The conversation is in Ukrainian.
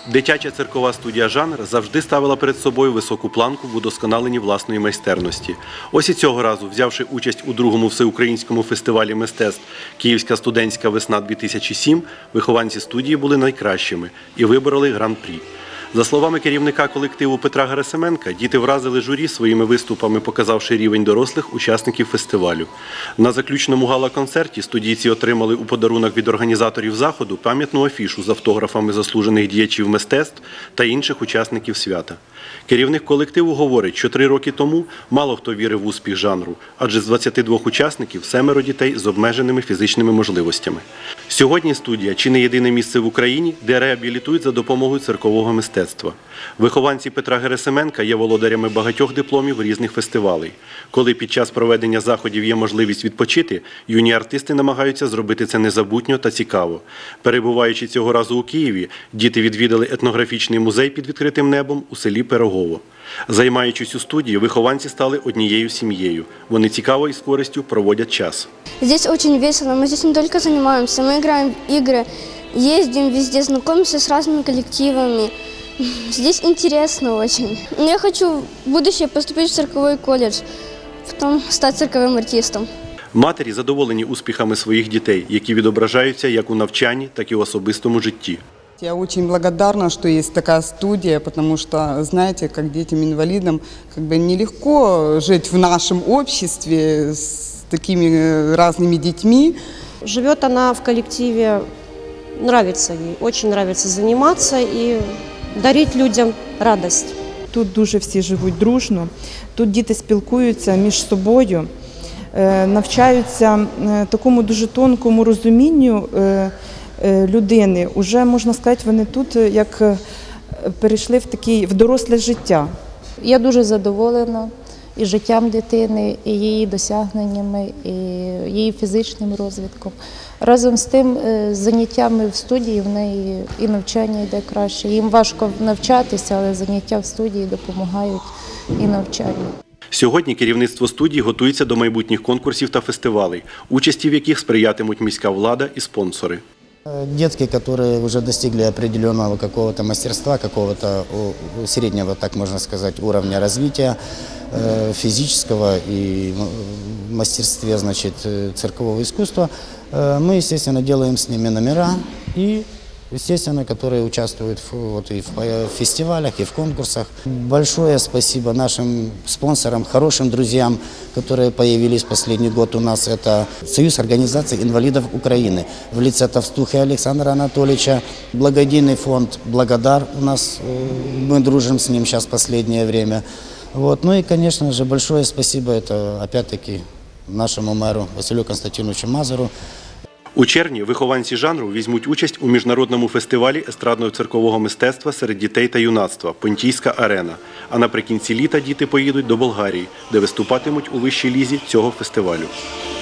Дитяча циркова студія «Жанр» завжди ставила перед собою високу планку в удосконаленні власної майстерності. Ось і цього разу, взявши участь у другому всеукраїнському фестивалі мистецтв «Київська студентська весна-2007», вихованці студії були найкращими і вибороли гран-прі. За словами керівника колективу Петра Герасименка, діти вразили журі своїми виступами, показавши рівень дорослих учасників фестивалю. На заключному гала-концерті студійці отримали у подарунок від організаторів заходу пам'ятну афішу з автографами заслужених діячів мистецтв та інших учасників свята. Керівник колективу говорить, що 3 роки тому мало хто вірив в успіх жанру, адже з 22 учасників 7 дітей з обмеженими фізичними можливостями. Сьогодні студія – чи не єдине місце в Україні, де реабілітують за допомогою циркового мистецтва. Вихованці Петра Герасименка є володарями багатьох дипломів різних фестивалей. Коли під час проведення заходів є можливість відпочити, юні артисти намагаються зробити це незабутньо та цікаво. Перебуваючи цього разу у Києві, діти відвідали етнографічний музей під відкритим небом у селі Пирогово. Займаючись у студії, вихованці стали однією сім'єю. Вони цікаво і з користю проводять час. Здесь очень весело. Мы здесь не только занимаемся, мы играем в игры, ездим везде, знакомимся с разными коллективами. Здесь интересно очень. Я хочу в будущее поступить в цирковой колледж, потом стать цирковым артистом. Матері задоволені успіхами своїх дітей, які відображаються як у навчанні, так і в особистому житті. Я очень благодарна, что есть такая студия, потому что, знаете, как детям-инвалидам, нелегко жить в нашем обществе с такими разными детьми. Живет она в коллективе, нравится ей, очень нравится заниматься и дарить людям радость. Тут дуже всі живуть дружно, тут діти спілкуються між собою, навчаються такому дуже тонкому розумінню людини. Уже, можна сказати, вони тут як перейшли в доросле життя. Я дуже задоволена і життям дитини, і її досягненнями, і її фізичним розвитком. Разом з тим, з заняттями в студії в неї і навчання йде краще. Їм важко навчатися, але заняття в студії допомагають і навчанню. Сьогодні керівництво студії готується до майбутніх конкурсів та фестивалей, участі в яких сприятимуть міська влада і спонсори. Детки, которые уже достигли определенного какого-то мастерства, какого-то среднего, так можно сказать, уровня развития физического и мастерстве, значит, циркового искусства, мы, естественно, делаем с ними номера и, естественно, которые участвуют и в фестивалях, и в конкурсах. Большое спасибо нашим спонсорам, хорошим друзьям, которые появились последний год у нас. Это Союз организаций инвалидов Украины в лице Товстухи Александра Анатольевича, благодійный фонд «Благодар» у нас, мы дружим с ним сейчас в последнее время. Ну и, конечно же, большое спасибо, это опять-таки нашему мэру Василию Константиновичу Мазуру. У червні вихованці жанру візьмуть участь у міжнародному фестивалі естрадного циркового мистецтва серед дітей та юнацтва «Понтійська арена». А наприкінці літа діти поїдуть до Болгарії, де виступатимуть у вищій лізі цього фестивалю.